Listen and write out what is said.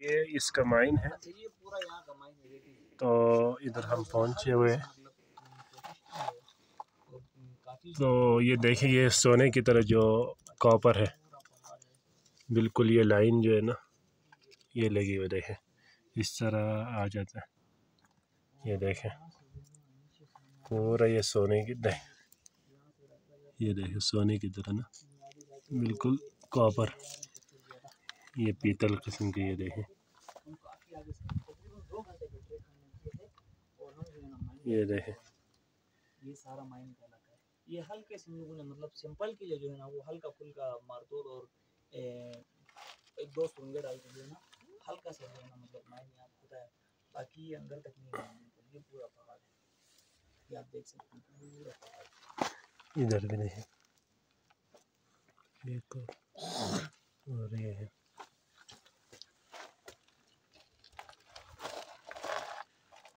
ये इसका माइन है। तो इधर हम पहुंचे हुए हैं। तो ये देखें, ये सोने की तरह जो कॉपर है, बिल्कुल ये लाइन जो है ना, ये लगी हुई देखें, इस तरह आ जाता है। ये देखें पूरा ये सोने की ये देखें सोने की तरह ना, बिल्कुल कॉपर। ये पीतल किस्म की, ये देखें, ये देखें। ये सारा माइन का इलाका है। ये हल्के से लोगों ने मतलब सिंपल के लिए जो है ना, वो हल्का फुल्का मारतोड़ और एक दो सुंगे डाल के जो है ना, हल्का सा जो है ना मतलब माइन यहाँ होता है। बाकी ये अंदर तक नहीं है, ये पूरा पहाड़ है। ये आप देख सकते हैं पूरा पहाड़। इधर भी नहीं, एक और ये है।